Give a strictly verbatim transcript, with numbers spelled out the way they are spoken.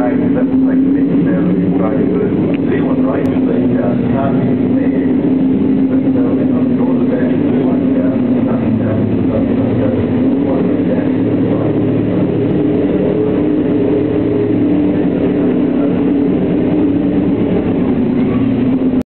right, left, like, making there, starting good, Zealand, right?